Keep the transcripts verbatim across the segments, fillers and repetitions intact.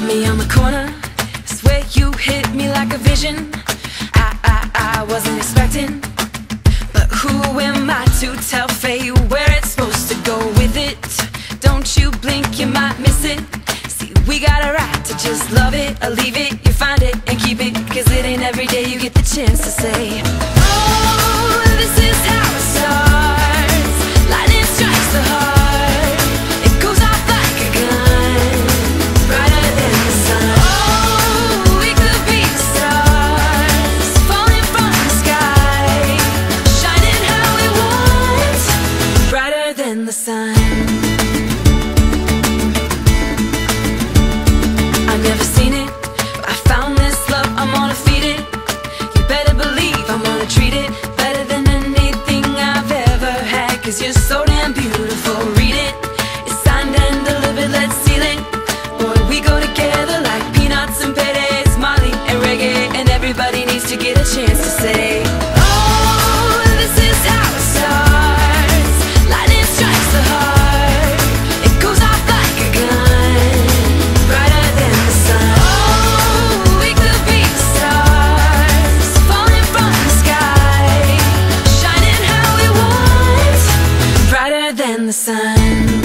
me on the corner, swear you hit me like a vision. I, I, I wasn't expecting, but who am I to tell fate where it's supposed to go with it? Don't you blink, you might miss it. See, we got a right to just love it or leave it. You find it and keep it, cause it ain't every day you get the chance to say, oh, this is how it starts. Lightning strikes the heart, it goes off like a gun, brighter than the sun. Oh, we could be the stars, falling from the sky, shining how we want, brighter than the sun. I've never seen it, but I found this love, I'm gonna feed it. You better believe I'm gonna treat it better than anything I've ever had, cause you're so damn beautiful. Read it, it's signed and delivered, let's seal it. Boy, we go together like peanuts and peres, Molly and reggae, and everybody needs to get a chance to say, oh, this is how it starts. Lightning strikes the heart, it goes off like a gun, brighter than the sun. Oh, we could be the stars, falling from the sky, shining how we want, brighter than the sun.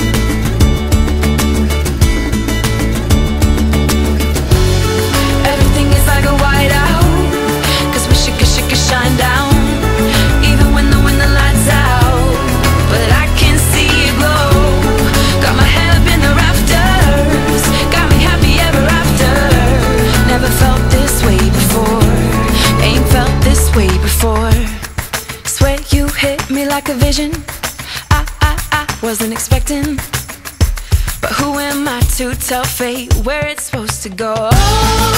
Everything is like a whiteout, cause we should, should, should shine down, even when the, when the light's out. But I can see it glow, got my head up in the rafters, got me happy ever after. Never felt this way before, ain't felt this way before. Swear you hit me like a vision. I, I, I wasn't expecting, but who am I to tell fate where it's supposed to go?